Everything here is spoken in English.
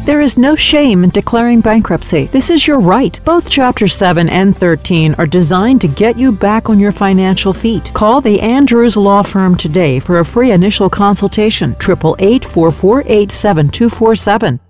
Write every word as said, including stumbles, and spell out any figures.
There is no shame in declaring bankruptcy. This is your right. Both Chapter seven and thirteen are designed to get you back on your financial feet. Call the Andrews Law Firm today for a free initial consultation. eight eight eight, four four eight, seven two four seven.